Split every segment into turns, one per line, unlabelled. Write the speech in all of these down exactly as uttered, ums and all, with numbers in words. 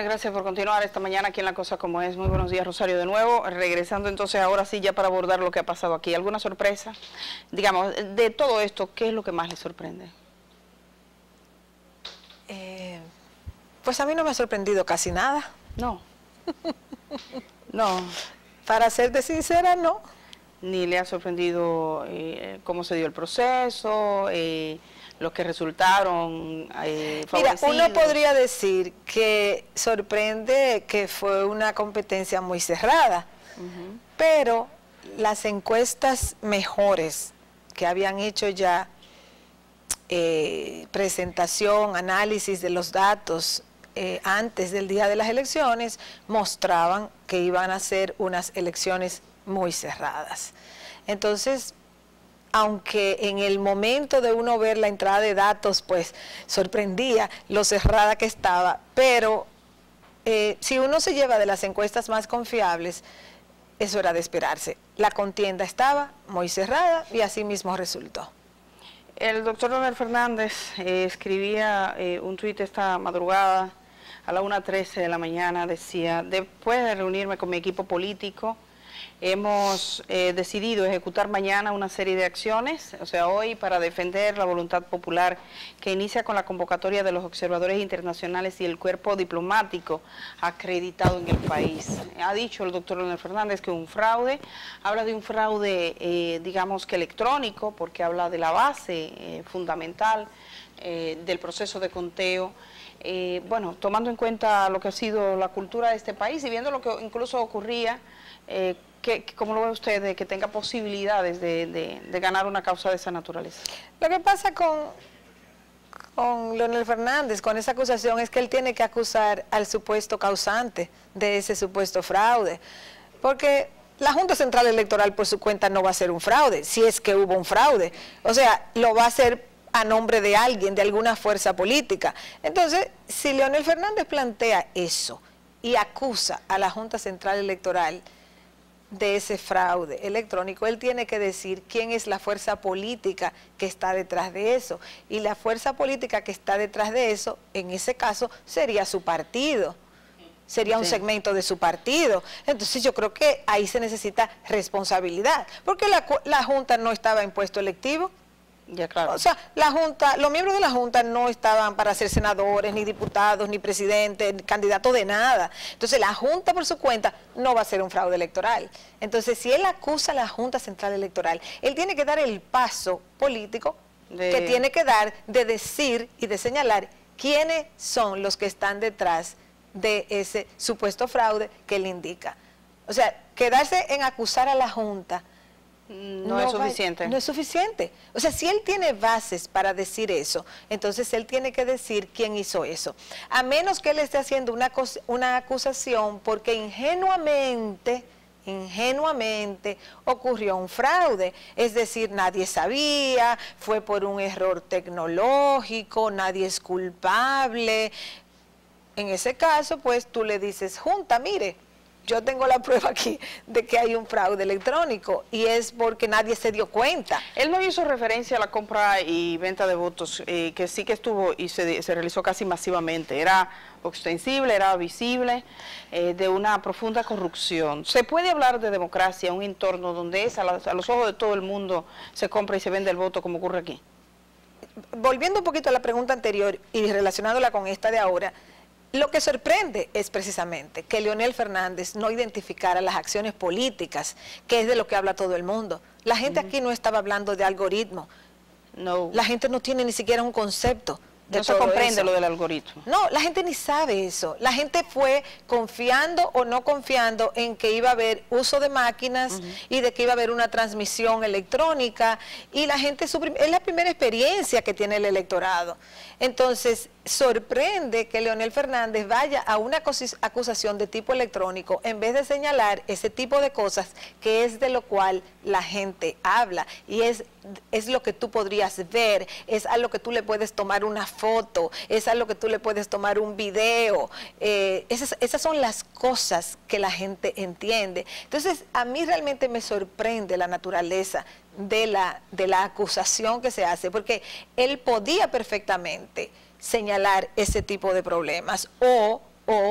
gracias por continuar esta mañana aquí en La Cosa Como Es. Muy buenos días, Rosario, de nuevo. Regresando entonces ahora sí ya para abordar lo que ha pasado aquí. ¿Alguna sorpresa? Digamos, de todo esto, ¿qué es lo que más le sorprende?
Eh, pues a mí no me ha sorprendido casi nada.
No. No.
Para serte sincera, no.
Ni le ha sorprendido eh, cómo se dio el proceso, eh, los que resultaron eh,
Mira,
favorecidos.
uno podría decir que sorprende que fue una competencia muy cerrada, uh-huh. pero las encuestas mejores que habían hecho ya, eh, presentación, análisis de los datos eh, antes del día de las elecciones, mostraban que iban a ser unas elecciones muy cerradas. Entonces, aunque en el momento de uno ver la entrada de datos, pues sorprendía lo cerrada que estaba, pero eh, si uno se lleva de las encuestas más confiables, eso era de esperarse. La contienda estaba muy cerrada y así mismo resultó.
El doctor Leonel Fernández eh, escribía eh, un tuit esta madrugada a la una trece de la mañana, decía: después de reunirme con mi equipo político, hemos eh, decidido ejecutar mañana una serie de acciones, o sea, hoy, para defender la voluntad popular, que inicia con la convocatoria de los observadores internacionales y el cuerpo diplomático acreditado en el país. Ha dicho el doctor Leonel Fernández que un fraude, habla de un fraude, eh, digamos que electrónico, porque habla de la base eh, fundamental eh, del proceso de conteo. Eh, bueno, tomando en cuenta lo que ha sido la cultura de este país y viendo lo que incluso ocurría, eh, ¿Qué, ¿cómo lo ve usted de que tenga posibilidades de, de, de ganar una causa de esa naturaleza?
Lo que pasa con, con Leonel Fernández, con esa acusación, es que él tiene que acusar al supuesto causante de ese supuesto fraude, porque la Junta Central Electoral por su cuenta no va a hacer un fraude, si es que hubo un fraude, o sea, lo va a hacer a nombre de alguien, de alguna fuerza política. Entonces, si Leonel Fernández plantea eso y acusa a la Junta Central Electoral de ese fraude electrónico, él tiene que decir quién es la fuerza política que está detrás de eso, y la fuerza política que está detrás de eso, en ese caso, sería su partido, sería un sí. segmento de su partido. Entonces yo creo que ahí se necesita responsabilidad, porque la, la Junta no estaba en puesto electivo.
Ya, claro.
O sea, la Junta, los miembros de la Junta no estaban para ser senadores, ni diputados, ni presidentes, ni candidatos de nada. Entonces la Junta por su cuenta no va a ser un fraude electoral. Entonces si él acusa a la Junta Central Electoral, él tiene que dar el paso político de... que tiene que dar de decir y de señalar quiénes son los que están detrás de ese supuesto fraude que él indica. O sea, quedarse en acusar a la Junta
No, no es suficiente.
Va, no es suficiente. O sea, si él tiene bases para decir eso, entonces él tiene que decir quién hizo eso. A menos que él esté haciendo una, una acusación porque ingenuamente, ingenuamente ocurrió un fraude. Es decir, nadie sabía, fue por un error tecnológico, nadie es culpable. En ese caso, pues tú le dices, Junta, mire, yo tengo la prueba aquí de que hay un fraude electrónico y es porque nadie se dio cuenta.
Él no hizo referencia a la compra y venta de votos, eh, que sí que estuvo y se, se realizó casi masivamente. Era ostensible, era visible, eh, de una profunda corrupción. ¿Se puede hablar de democracia en un entorno donde es a, la, a los ojos de todo el mundo se compra y se vende el voto como ocurre aquí?
Volviendo un poquito a la pregunta anterior y relacionándola con esta de ahora, lo que sorprende es precisamente que Leonel Fernández no identificara las acciones políticas, que es de lo que habla todo el mundo. La gente uh-huh. aquí no estaba hablando de algoritmo.
No.
La gente no tiene ni siquiera un concepto de
No se comprende lo del algoritmo.
No, la gente ni sabe eso. La gente fue confiando o no confiando en que iba a haber uso de máquinas uh-huh. y de que iba a haber una transmisión electrónica, y la gente, es la primera experiencia que tiene el electorado. Entonces, sorprende que Leonel Fernández vaya a una acusación de tipo electrónico en vez de señalar ese tipo de cosas que es de lo cual la gente habla y es, es lo que tú podrías ver, es a lo que tú le puedes tomar una foto, es a lo que tú le puedes tomar un video. Eh, esas, esas son las cosas que la gente entiende. Entonces, a mí realmente me sorprende la naturaleza de la, de la acusación que se hace, porque él podía perfectamente señalar ese tipo de problemas o, o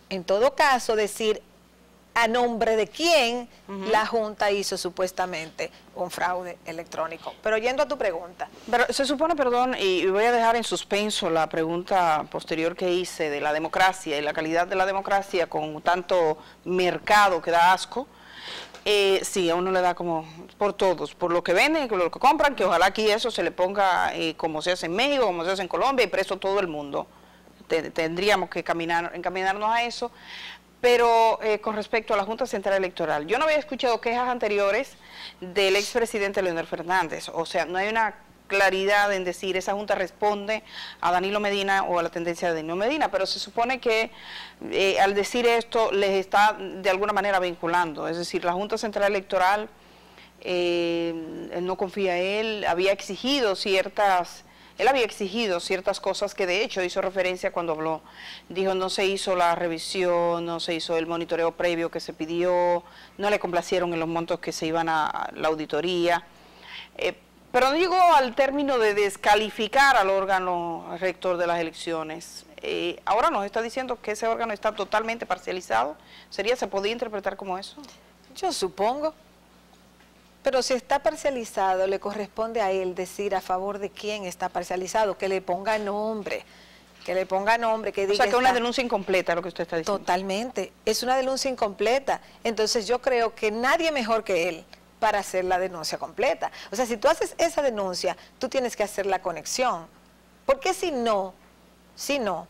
en todo caso, decir a nombre de quién uh-huh. la Junta hizo supuestamente un fraude electrónico. Pero yendo a tu pregunta.
Pero se supone, perdón, y voy a dejar en suspenso la pregunta posterior que hice de la democracia y la calidad de la democracia con tanto mercado que da asco. Eh, sí, a uno le da como por todos, por lo que venden, por lo que compran, que ojalá aquí eso se le ponga eh, como se hace en México, como se hace en Colombia y preso todo el mundo. Te, tendríamos que caminar, encaminarnos a eso. Pero eh, con respecto a la Junta Central Electoral, yo no había escuchado quejas anteriores del expresidente Leonel Fernández. O sea, no hay una claridad en decir esa Junta responde a Danilo Medina o a la tendencia de Danilo Medina, pero se supone que eh, al decir esto les está de alguna manera vinculando. Es decir, la Junta Central Electoral eh, no confía en él, había exigido ciertas... Él había exigido ciertas cosas que de hecho hizo referencia cuando habló. Dijo no se hizo la revisión, no se hizo el monitoreo previo que se pidió, no le complacieron en los montos que se iban a, a la auditoría. Eh, pero no llegó al término de descalificar al órgano rector de las elecciones. Eh, ahora nos está diciendo que ese órgano está totalmente parcializado. ¿Sería, se podía interpretar como eso?
Yo supongo. Pero si está parcializado, le corresponde a él decir a favor de quién está parcializado, que le ponga nombre, que le ponga nombre, que diga...
O sea, que es una denuncia incompleta lo que usted está diciendo.
Totalmente, es una denuncia incompleta. Entonces yo creo que nadie mejor que él para hacer la denuncia completa. O sea, si tú haces esa denuncia, tú tienes que hacer la conexión. Porque si no, si no,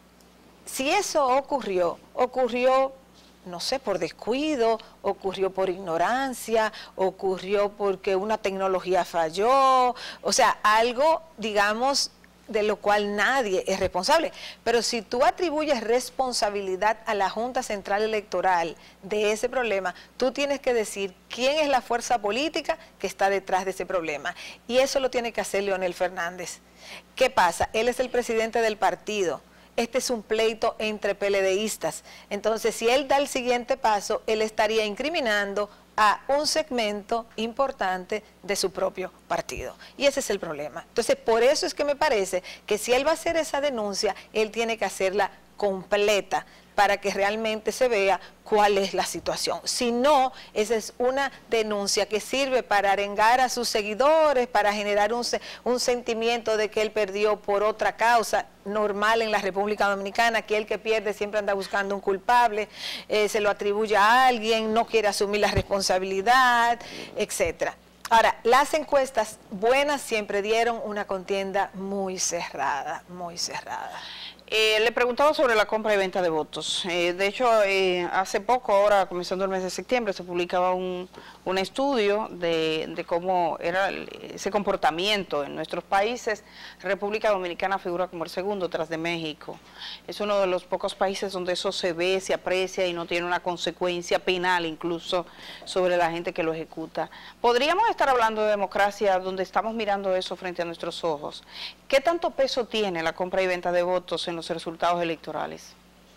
si eso ocurrió, ocurrió... no sé, por descuido, ocurrió por ignorancia, ocurrió porque una tecnología falló, o sea, algo, digamos, de lo cual nadie es responsable. Pero si tú atribuyes responsabilidad a la Junta Central Electoral de ese problema, tú tienes que decir quién es la fuerza política que está detrás de ese problema. Y eso lo tiene que hacer Leonel Fernández. ¿Qué pasa? Él es el presidente del partido. Este es un pleito entre PLDistas. Entonces, si él da el siguiente paso, él estaría incriminando a un segmento importante de su propio partido. Y ese es el problema. Entonces, por eso es que me parece que si él va a hacer esa denuncia, él tiene que hacerla completa para que realmente se vea cuál es la situación. Si no, esa es una denuncia que sirve para arengar a sus seguidores, para generar un, un sentimiento de que él perdió por otra causa normal en la República Dominicana, que el que pierde siempre anda buscando un culpable, eh, se lo atribuye a alguien, no quiere asumir la responsabilidad, etcétera. Ahora, las encuestas buenas siempre dieron una contienda muy cerrada, muy cerrada.
Eh, le preguntaba sobre la compra y venta de votos. Eh, de hecho, eh, hace poco, ahora comenzando el mes de septiembre, se publicaba un, un estudio de, de cómo era el, ese comportamiento en nuestros países. República Dominicana figura como el segundo tras de México. Es uno de los pocos países donde eso se ve, se aprecia y no tiene una consecuencia penal incluso sobre la gente que lo ejecuta. ¿Podríamos estar hablando de democracia donde estamos mirando eso frente a nuestros ojos? ¿Qué tanto peso tiene la compra y venta de votos en los resultados electorales?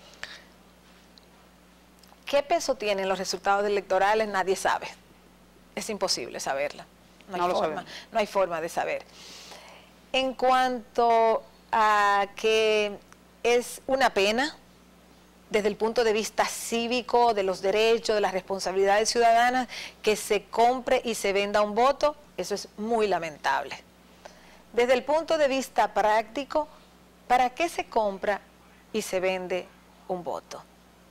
¿Qué peso tienen los resultados electorales? Nadie sabe. Es imposible saberla. No, no, hay, forma, no hay forma de saber. En cuanto a que es una pena, desde el punto de vista cívico, de los derechos, de las responsabilidades ciudadanas, que se compre y se venda un voto, eso es muy lamentable. Desde el punto de vista práctico, ¿para qué se compra y se vende un voto?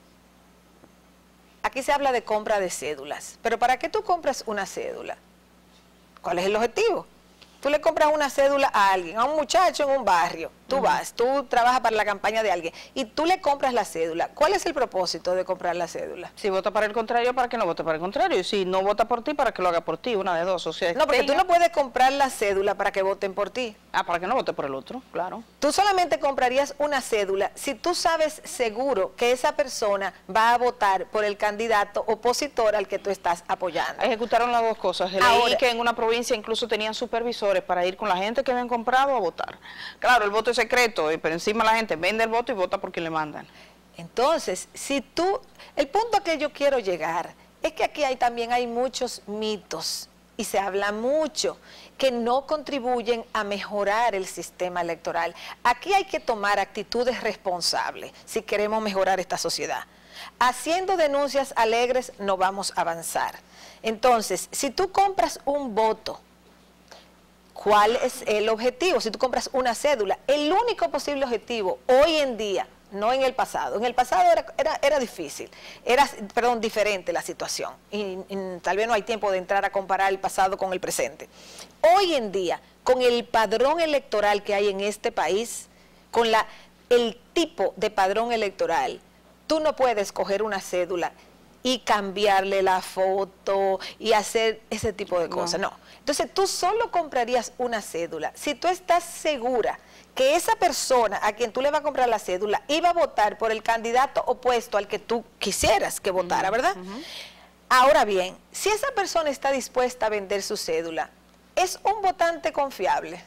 Aquí se habla de compra de cédulas, pero ¿para qué tú compras una cédula? ¿Cuál es el objetivo? Tú le compras una cédula a alguien, a un muchacho en un barrio, tú uh-huh. vas, tú trabajas para la campaña de alguien y tú le compras la cédula. ¿Cuál es el propósito de comprar la cédula?
Si vota para el contrario, para que no vote para el contrario, y si no vota por ti, para que lo haga por ti, una de dos. O sea,
no, porque tenga... tú no puedes comprar la cédula para que voten por ti.
Ah, para que no vote por el otro, claro.
Tú solamente comprarías una cédula si tú sabes seguro que esa persona va a votar por el candidato opositor al que tú estás apoyando.
Ejecutaron las dos cosas. Leí Ahora, que en una provincia incluso tenían supervisores para ir con la gente que habían comprado a votar. Claro, el voto es secreto, pero encima la gente vende el voto y vota por quien le mandan.
Entonces, si tú, el punto a que yo quiero llegar es que aquí hay también hay muchos mitos y se habla mucho, que no contribuyen a mejorar el sistema electoral. Aquí hay que tomar actitudes responsables si queremos mejorar esta sociedad. Haciendo denuncias alegres no vamos a avanzar. Entonces, si tú compras un voto, ¿cuál es el objetivo? Si tú compras una cédula, el único posible objetivo hoy en día, no en el pasado, en el pasado era, era, era difícil, era, perdón, diferente la situación, y, y tal vez no hay tiempo de entrar a comparar el pasado con el presente. Hoy en día, con el padrón electoral que hay en este país, con la, el tipo de padrón electoral, tú no puedes coger una cédula y cambiarle la foto y hacer ese tipo de cosas, no. no. Entonces, tú solo comprarías una cédula si tú estás segura que esa persona a quien tú le vas a comprar la cédula iba a votar por el candidato opuesto al que tú quisieras que votara, ¿verdad? Uh-huh. Ahora bien, si esa persona está dispuesta a vender su cédula, ¿es un votante confiable?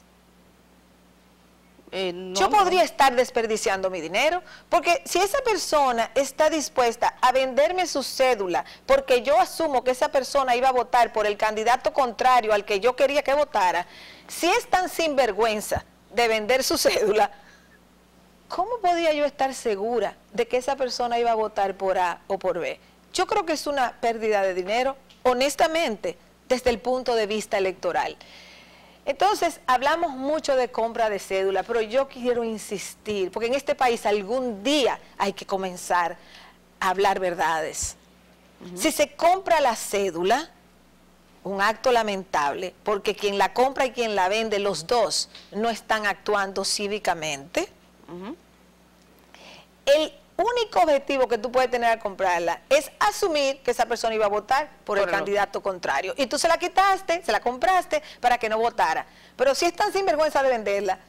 Eh, no, Yo podría no. estar desperdiciando mi dinero, porque si esa persona está dispuesta a venderme su cédula, porque yo asumo que esa persona iba a votar por el candidato contrario al que yo quería que votara, si es tan sinvergüenza de vender su cédula, ¿cómo podía yo estar segura de que esa persona iba a votar por A o por B? Yo creo que es una pérdida de dinero, honestamente, desde el punto de vista electoral. Entonces, hablamos mucho de compra de cédula, pero yo quiero insistir, porque en este país algún día hay que comenzar a hablar verdades. Uh-huh. Si se compra la cédula, un acto lamentable, porque quien la compra y quien la vende, los dos, no están actuando cívicamente. Uh-huh. El único objetivo que tú puedes tener al comprarla es asumir que esa persona iba a votar por, por el candidato contrario. Y tú se la quitaste, se la compraste para que no votara. Pero si es tan sinvergüenza de venderla,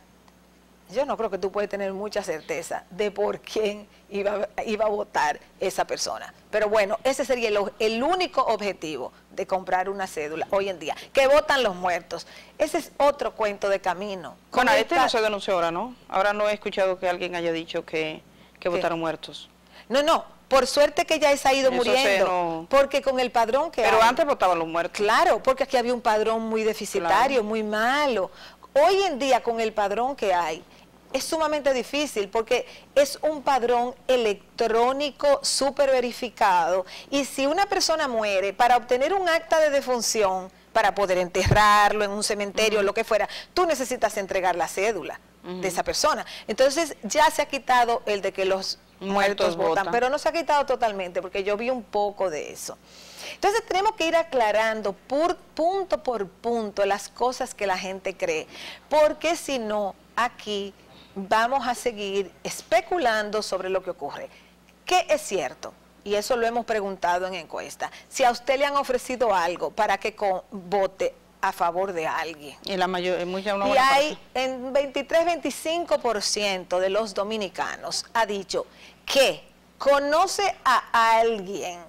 yo no creo que tú puedes tener mucha certeza de por quién iba, iba a votar esa persona. Pero bueno, ese sería el, el único objetivo de comprar una cédula hoy en día. Que votan los muertos. Ese es otro cuento de camino.
Bueno, este no se denunció ahora, ¿no? Ahora no he escuchado que alguien haya dicho que... que votaron muertos.
No, no, por suerte que ya se ha ido Eso muriendo, no... porque con el padrón que
Pero
hay,
antes votaban los muertos.
Claro, porque aquí había un padrón muy deficitario, claro. muy malo. Hoy en día con el padrón que hay, es sumamente difícil porque es un padrón electrónico súper verificado, y si una persona muere, para obtener un acta de defunción, para poder enterrarlo en un cementerio, uh-huh. lo que fuera, tú necesitas entregar la cédula uh-huh. de esa persona. Entonces ya se ha quitado el de que los muertos, muertos votan, votan, pero no se ha quitado totalmente, porque yo vi un poco de eso. Entonces tenemos que ir aclarando por, punto por punto las cosas que la gente cree, porque si no, aquí vamos a seguir especulando sobre lo que ocurre. ¿Qué es cierto? Y eso lo hemos preguntado en encuesta. Si a usted le han ofrecido algo para que con, vote a favor de alguien.
Y la mayor, mucha una
y hay parte. En veintitrés a veinticinco por ciento de los dominicanos ha dicho que conoce a alguien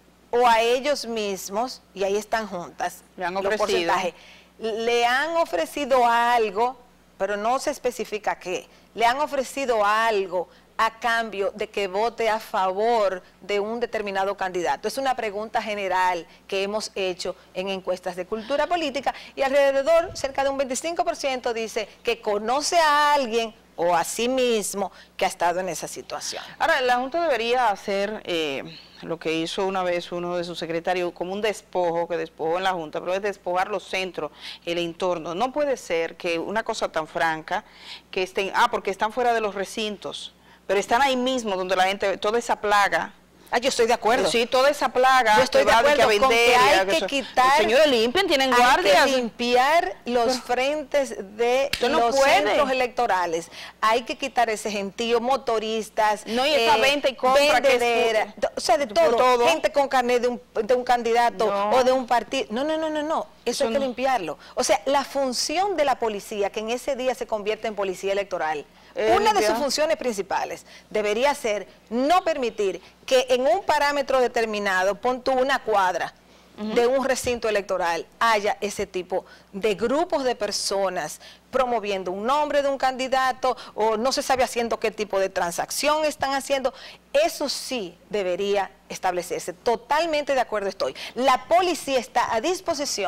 o a ellos mismos, y ahí están juntas
le han
los
ofrecido.
porcentajes, le han ofrecido algo, pero no se especifica qué, le han ofrecido algo a cambio de que vote a favor de un determinado candidato. Es una pregunta general que hemos hecho en encuestas de cultura política, y alrededor, cerca de un veinticinco por ciento dice que conoce a alguien o a sí mismo que ha estado en esa situación.
Ahora, la Junta debería hacer eh, lo que hizo una vez uno de sus secretarios, como un despojo, que despojó en la Junta, pero es despojar los centros, el entorno. No puede ser que una cosa tan franca, que estén, ah, porque están fuera de los recintos, pero están ahí mismo donde la gente, toda esa plaga.
Ah, yo estoy de acuerdo.
Sí, toda esa plaga.
Yo estoy de acuerdo con vender, que hay que, que quitar.
Señores, limpien, tienen guardias.
Hay que limpiar los frentes de no los puede. centros electorales. Hay que quitar ese gentío, motoristas.
No, y esa eh, venta y compra.
Vendedera, que es, o sea, de todo. todo. Gente con carnet de un, de un candidato no. o de un partido. No, no, no, no, no. Eso, Eso hay que no. limpiarlo. O sea, la función de la policía, que en ese día se convierte en policía electoral, una de sus funciones principales debería ser no permitir que en un parámetro determinado, pon tú una cuadra uh-huh. de un recinto electoral, haya ese tipo de grupos de personas promoviendo un nombre de un candidato, o no se sabe haciendo qué tipo de transacción están haciendo. Eso sí debería establecerse. Totalmente de acuerdo estoy. La policía está a disposición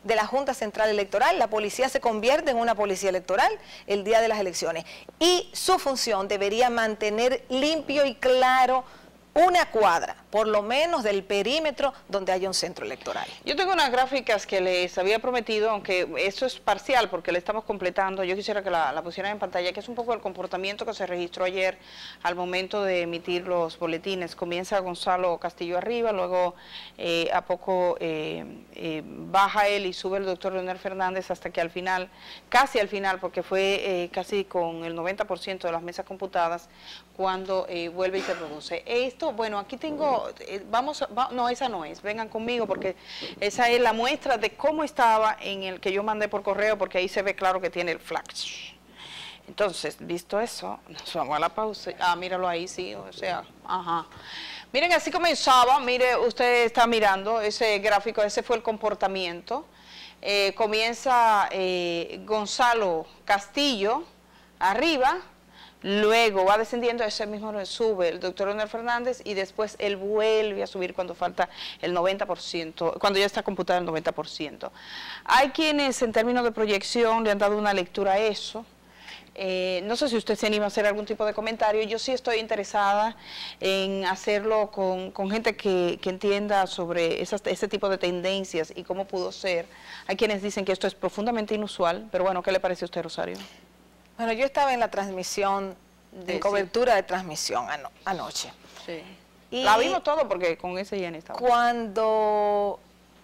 de la Junta Central Electoral. La policía se convierte en una policía electoral el día de las elecciones y su función debería mantener limpio y claro una cuadra, por lo menos del perímetro donde haya un centro electoral.
Yo tengo unas gráficas que les había prometido, aunque esto es parcial porque le estamos completando. Yo quisiera que la, la pusieran en pantalla, que es un poco el comportamiento que se registró ayer al momento de emitir los boletines. Comienza Gonzalo Castillo arriba, luego eh, a poco eh, eh, baja él y sube el doctor Leonel Fernández hasta que al final, casi al final, porque fue eh, casi con el noventa por ciento de las mesas computadas, cuando eh, vuelve y se produce. Esto, bueno, aquí tengo, eh, vamos, va, no, esa no es, vengan conmigo porque esa es la muestra de cómo estaba en el que yo mandé por correo, porque ahí se ve claro que tiene el flash. Entonces, visto eso, nos vamos a la pausa. Ah, míralo ahí, sí, o sea, ajá. Miren, así comenzaba, mire, usted está mirando ese gráfico, ese fue el comportamiento. Eh, comienza eh, Gonzalo Castillo arriba, luego va descendiendo, ese mismo sube el doctor Leonel Fernández y después él vuelve a subir cuando falta el noventa por ciento, cuando ya está computado el noventa por ciento. Hay quienes en términos de proyección le han dado una lectura a eso. Eh, no sé si usted se anima a hacer algún tipo de comentario. Yo sí estoy interesada en hacerlo con, con gente que, que entienda sobre esas, ese tipo de tendencias y cómo pudo ser. Hay quienes dicen que esto es profundamente inusual, pero bueno, ¿qué le parece a usted, Rosario?
Bueno, yo estaba en la transmisión, de, en cobertura sí. de transmisión ano, anoche.
Sí.
Y
la vimos todo porque con ese Jenny estaba.
Cuando,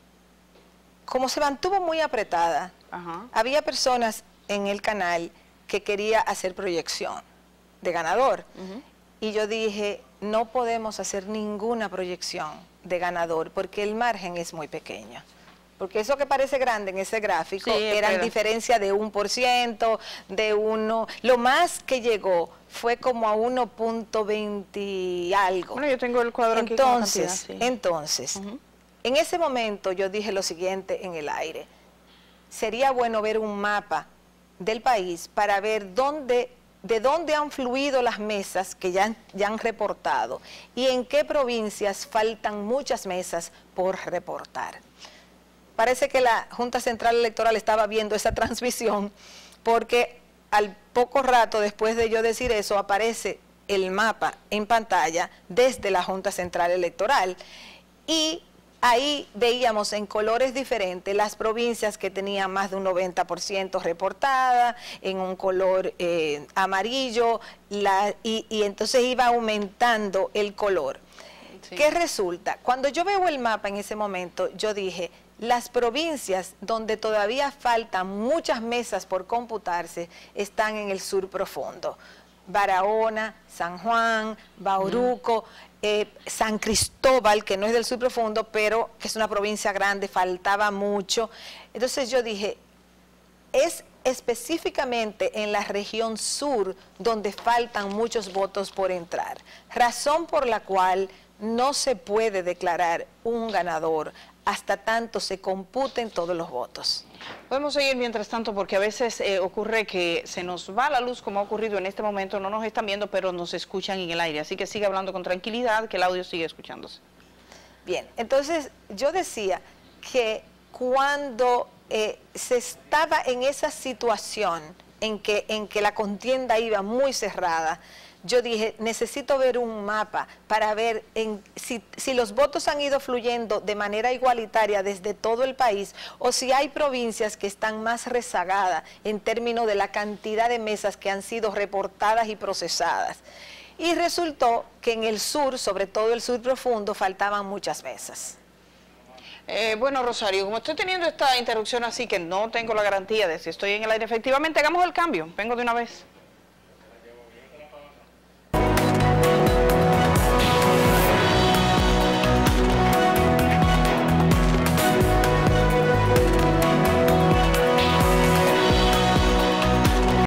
como se mantuvo muy apretada,
Ajá.
había personas en el canal que quería hacer proyección de ganador. Uh-huh. Y yo dije, no podemos hacer ninguna proyección de ganador porque el margen es muy pequeño. Porque eso que parece grande en ese gráfico
sí,
eran
pero...
diferencia de un por ciento, de uno, lo más que llegó fue como a uno punto veinte algo.
Bueno, yo tengo el cuadro
entonces,
aquí con la cantidad, sí.
Entonces,
uh-huh.
en ese momento yo dije lo siguiente en el aire, sería bueno ver un mapa del país para ver dónde, de dónde han fluido las mesas que ya, ya han reportado y en qué provincias faltan muchas mesas por reportar. Parece que la Junta Central Electoral estaba viendo esa transmisión porque al poco rato después de yo decir eso aparece el mapa en pantalla desde la Junta Central Electoral y ahí veíamos en colores diferentes las provincias que tenían más de un noventa por ciento reportada, en un color eh, amarillo, la, y, y entonces iba aumentando el color. Sí. ¿Qué resulta? Cuando yo veo el mapa en ese momento, yo dije, las provincias donde todavía faltan muchas mesas por computarse están en el sur profundo. Barahona, San Juan, Bauruco, mm. eh, San Cristóbal, que no es del sur profundo, pero que es una provincia grande, faltaba mucho. Entonces yo dije, es específicamente en la región sur donde faltan muchos votos por entrar. Razón por la cual no se puede declarar un ganador hasta tanto se computen todos los votos.
Podemos seguir mientras tanto porque a veces eh, ocurre que se nos va la luz como ha ocurrido en este momento, no nos están viendo pero nos escuchan en el aire, así que sigue hablando con tranquilidad que el audio sigue escuchándose.
Bien, entonces yo decía que cuando eh, se estaba en esa situación en que, en que la contienda iba muy cerrada, yo dije, necesito ver un mapa para ver en, si, si los votos han ido fluyendo de manera igualitaria desde todo el país o si hay provincias que están más rezagadas en términos de la cantidad de mesas que han sido reportadas y procesadas. Y resultó que en el sur, sobre todo el sur profundo, faltaban muchas mesas.
Eh, bueno, Rosario, como estoy teniendo esta interrupción así que no tengo la garantía de si estoy en el aire, efectivamente hagamos el cambio, vengo de una vez.